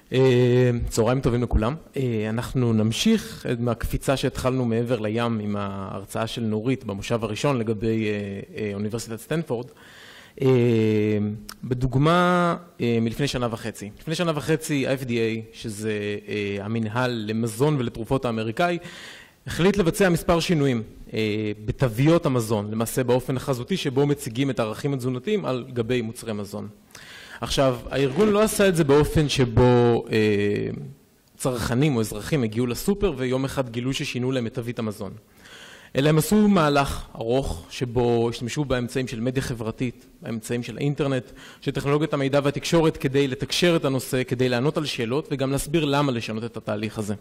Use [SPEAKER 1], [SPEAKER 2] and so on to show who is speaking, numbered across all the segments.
[SPEAKER 1] צהריים טובים לכולם. אנחנו נמשיך מהקפיצה שהתחלנו מעבר לים עם ההרצאה של נורית במושב הראשון לגבי אוניברסיטת סטנפורד. בדוגמה מלפני שנה וחצי. לפני שנה וחצי ה-FDA, שזה המנהל למזון ולתרופות האמריקאי, החליט לבצע מספר שינויים בתוויות המזון, למעשה באופן החזותי שבו מציגים את הערכים התזונתיים על גבי מוצרי מזון. עכשיו, הארגון לא עשה את זה באופן שבו צרכנים או אזרחים הגיעו לסופר ויום אחד גילו ששינו להם את תווית המזון. אלא הם עשו מהלך ארוך שבו השתמשו באמצעים של מדיה חברתית, באמצעים של האינטרנט, של טכנולוגיות המידע והתקשורת כדי לתקשר את הנושא, כדי לענות על שאלות וגם להסביר למה לשנות את התהליך הזה.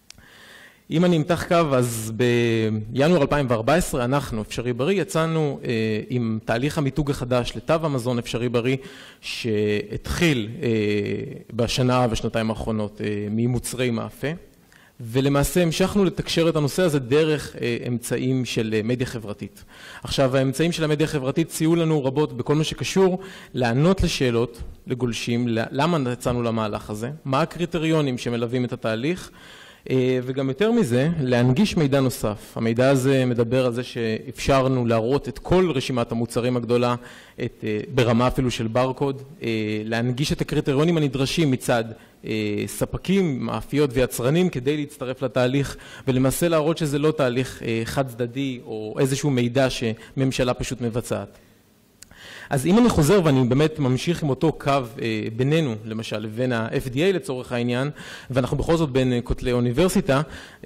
[SPEAKER 1] אם אני אמתח קו, אז בינואר 2014 אנחנו, אפשרי בריא, יצאנו עם תהליך המיתוג החדש לתו המזון אפשרי בריא, שהתחיל בשנה ושנתיים האחרונות ממוצרי מאפה, ולמעשה המשכנו לתקשר את הנושא הזה דרך אמצעים של מדיה חברתית. עכשיו, האמצעים של המדיה החברתית סייעו לנו רבות בכל מה שקשור לענות לשאלות, לגולשים, למה יצאנו למהלך הזה, מה הקריטריונים שמלווים את התהליך, וגם יותר מזה, להנגיש מידע נוסף. המידע הזה מדבר על זה שאפשרנו להראות את כל רשימת המוצרים הגדולה, ברמה אפילו של ברקוד, להנגיש את הקריטריונים הנדרשים מצד ספקים, מאפיות ויצרנים כדי להצטרף לתהליך, ולמעשה להראות שזה לא תהליך חד צדדי או איזשהו מידע שממשלה פשוט מבצעת. אז אם אני חוזר ואני באמת ממשיך עם אותו קו בינינו, למשל, לבין ה-FDA לצורך העניין, ואנחנו בכל זאת בין כותלי אוניברסיטה,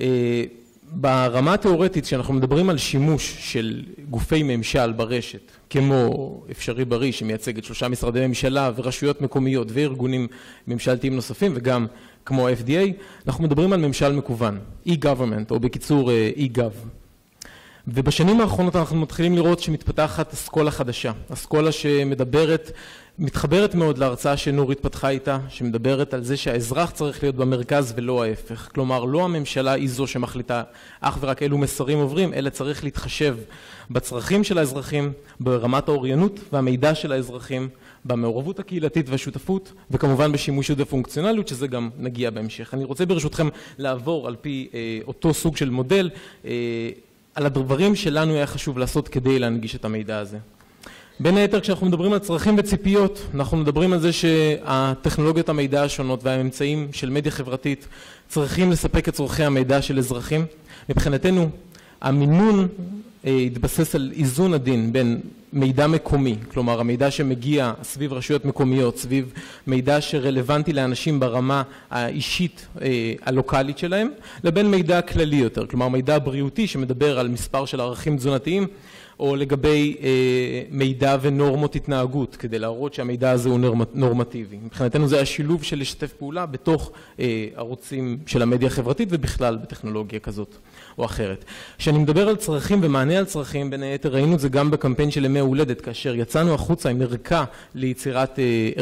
[SPEAKER 1] ברמה התיאורטית שאנחנו מדברים על שימוש של גופי ממשל ברשת, כמו אפשרי בריא שמייצגת 3 משרדי ממשלה ורשויות מקומיות וארגונים ממשלתיים נוספים, וגם כמו ה-FDA, אנחנו מדברים על ממשל מקוון, e-government, או בקיצור e-gov. ובשנים האחרונות אנחנו מתחילים לראות שמתפתחת אסכולה חדשה, אסכולה שמדברת, מתחברת מאוד להרצאה שנורית פתחה איתה, שמדברת על זה שהאזרח צריך להיות במרכז ולא ההפך. כלומר, לא הממשלה היא זו שמחליטה אך ורק אילו מסרים עוברים, אלא צריך להתחשב בצרכים של האזרחים, ברמת האוריינות והמידע של האזרחים, במעורבות הקהילתית והשותפות, וכמובן בשימוש ופונקציונליות, שזה גם נגיע בהמשך. אני רוצה ברשותכם לעבור על פי אותו סוג של מודל, על הדברים שלנו היה חשוב לעשות כדי להנגיש את המידע הזה. בין היתר, כשאנחנו מדברים על צרכים וציפיות, אנחנו מדברים על זה שהטכנולוגיות המידע השונות והאמצעים של מדיה חברתית צריכים לספק את צורכי המידע של אזרחים. מבחינתנו, המינון התבסס על איזון עדין בין מידע מקומי, כלומר המידע שמגיע סביב רשויות מקומיות, סביב מידע שרלוונטי לאנשים ברמה האישית הלוקלית שלהם, לבין מידע כללי יותר, כלומר מידע בריאותי שמדבר על מספר של ערכים תזונתיים, או לגבי מידע ונורמות התנהגות, כדי להראות שהמידע הזה הוא נורמטיבי. מבחינתנו זה השילוב של לשתף פעולה בתוך ערוצים של המדיה החברתית ובכלל בטכנולוגיה כזאת או אחרת. כשאני מדבר על צרכים ומענה על צרכים, בין היתר ראינו את זה גם בקמפיין של ימי הולדת, כאשר יצאנו החוצה עם ערכה ליצירת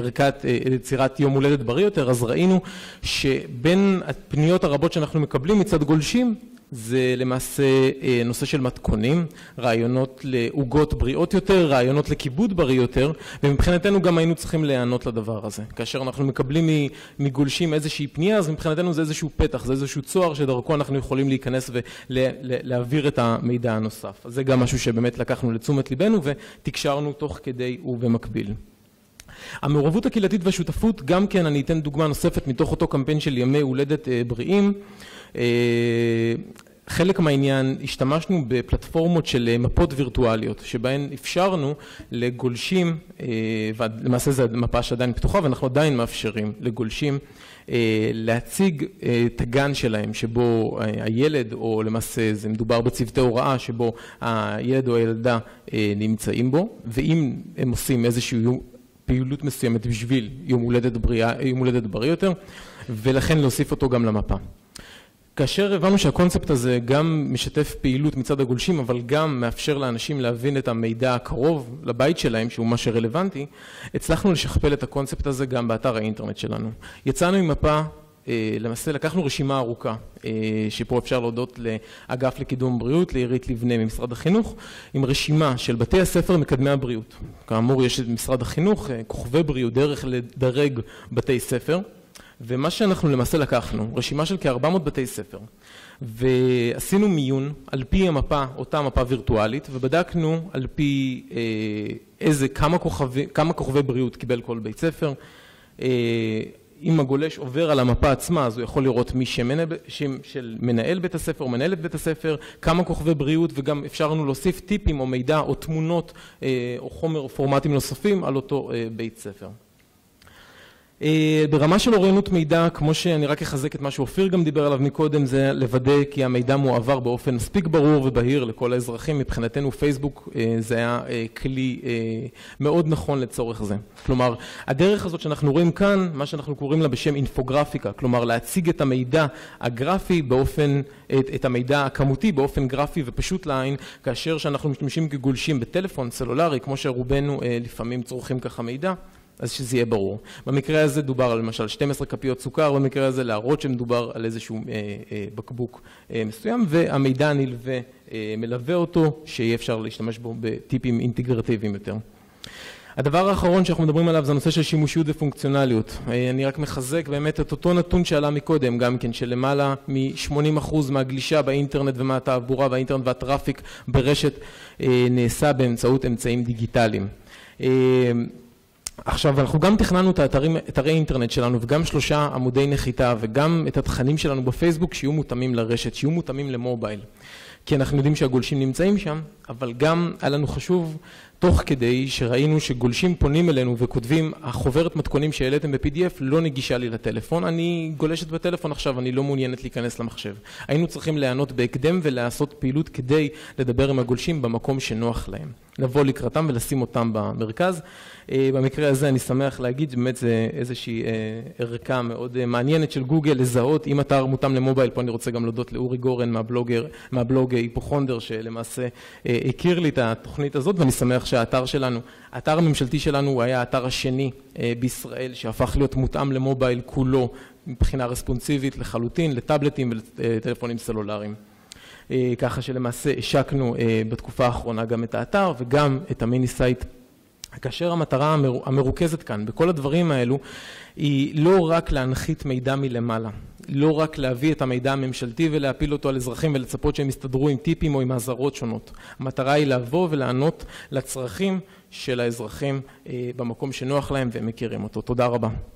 [SPEAKER 1] יום הולדת בריא יותר, אז ראינו שבין הפניות הרבות שאנחנו מקבלים מצד גולשים, זה למעשה נושא של מתכונים, רעיונות לעוגות בריאות יותר, רעיונות לכיבוד בריא יותר, ומבחינתנו גם היינו צריכים להיענות לדבר הזה. כאשר אנחנו מקבלים מגולשים איזושהי פנייה, אז מבחינתנו זה איזשהו פתח, זה איזשהו צוהר שדרכו אנחנו יכולים להיכנס ולהעביר את המידע הנוסף. אז זה גם משהו שבאמת לקחנו לתשומת ליבנו ותקשרנו תוך כדי ובמקביל. המעורבות הקהילתית והשותפות, גם כן אני אתן דוגמה נוספת מתוך אותו קמפיין של ימי הולדת בריאים. חלק מהעניין השתמשנו בפלטפורמות של מפות וירטואליות, שבהן אפשרנו לגולשים, ולמעשה זו מפה שעדיין פתוחה, ואנחנו עדיין מאפשרים לגולשים להציג את הגן שלהם, שבו הילד, או למעשה זה מדובר בצוותי הוראה, שבו הילד או הילדה נמצאים בו, ואם הם עושים איזושהי פעילות מסוימת בשביל יום הולדת בריא יותר, ולכן להוסיף אותו גם למפה. כאשר הבנו שהקונספט הזה גם משתף פעילות מצד הגולשים, אבל גם מאפשר לאנשים להבין את המידע הקרוב לבית שלהם, שהוא מה שרלוונטי, הצלחנו לשכפל את הקונספט הזה גם באתר האינטרנט שלנו. יצאנו עם מפה, למעשה לקחנו רשימה ארוכה, שפה אפשר להודות לאגף לקידום בריאות, לעירית לבנה ממשרד החינוך, עם רשימה של בתי הספר מקדמי הבריאות. כאמור, יש את משרד החינוך, כוכבי בריאות, דרך לדרג בתי ספר, ומה שאנחנו למעשה לקחנו, רשימה של כ-400 בתי ספר, ועשינו מיון על פי המפה, אותה מפה וירטואלית, ובדקנו על פי כמה כוכבי בריאות קיבל כל בית ספר. אם הגולש עובר על המפה עצמה, אז הוא יכול לראות מי שם של מנהל בית הספר או מנהלת בית הספר, כמה כוכבי בריאות, וגם אפשרנו להוסיף טיפים או מידע או תמונות או חומר או פורמטים נוספים על אותו בית ספר. ברמה של אוריינות מידע, כמו שאני רק אחזק את מה שאופיר גם דיבר עליו מקודם, זה לוודא כי המידע מועבר באופן מספיק ברור ובהיר לכל האזרחים. מבחינתנו פייסבוק זה היה כלי מאוד נכון לצורך זה. כלומר, הדרך הזאת שאנחנו רואים כאן, מה שאנחנו קוראים לה בשם אינפוגרפיקה, כלומר להציג את המידע הגרפי באופן, את המידע הכמותי באופן גרפי ופשוט לעין, כאשר שאנחנו משתמשים כגולשים בטלפון סלולרי, כמו שרובנו לפעמים צורכים ככה מידע, אז שזה יהיה ברור. במקרה הזה דובר על למשל 12 כפיות סוכר, במקרה הזה להראות שמדובר על איזשהו בקבוק מסוים, והמידע הנלווה מלווה אותו, שיהיה אפשר להשתמש בו בטיפים אינטגרטיביים יותר. הדבר האחרון שאנחנו מדברים עליו זה הנושא של שימושיות ופונקציונליות. אני רק מחזק באמת את אותו נתון שעלה מקודם, גם כן שלמעלה מ-80% מהגלישה באינטרנט ומהתעבורה באינטרנט והטראפיק ברשת נעשה באמצעות אמצעים דיגיטליים. עכשיו, אנחנו גם תכננו את אתרי אינטרנט שלנו וגם 3 עמודי נחיתה וגם את התכנים שלנו בפייסבוק שיהיו מותאמים לרשת, שיהיו מותאמים למובייל. כי אנחנו יודעים שהגולשים נמצאים שם, אבל גם היה לנו חשוב, תוך כדי שראינו שגולשים פונים אלינו וכותבים, החוברת מתכונים שהעליתם ב-PDF לא נגישה לי לטלפון, אני גולשת בטלפון עכשיו, אני לא מעוניינת להיכנס למחשב. היינו צריכים לענות בהקדם ולעשות פעילות כדי לדבר עם הגולשים במקום שנוח להם. לבוא לקראתם ולשים אותם במרכז. במקרה הזה אני שמח להגיד, באמת זה איזושהי ערכה מאוד מעניינת של גוגל לזהות, אם אתר מותאם למובייל, פה אני רוצה גם להודות לאורי גורן מהבלוג היפוכונדר, שלמעשה הכיר לי את התוכנית הזאת, ואני שמח שהאתר שלנו, האתר הממשלתי שלנו הוא היה האתר השני בישראל, שהפך להיות מותאם למובייל כולו, מבחינה רספונסיבית לחלוטין, לטאבלטים ולטלפונים סלולריים. ככה שלמעשה השקנו בתקופה האחרונה גם את האתר וגם את המיני סייט. כאשר המטרה המרוכזת כאן בכל הדברים האלו היא לא רק להנחית מידע מלמעלה, לא רק להביא את המידע הממשלתי ולהפיל אותו על אזרחים ולצפות שהם יסתדרו עם טיפים או עם עזרות שונות. המטרה היא לבוא ולענות לצרכים של האזרחים במקום שנוח להם והם מכירים אותו. תודה רבה.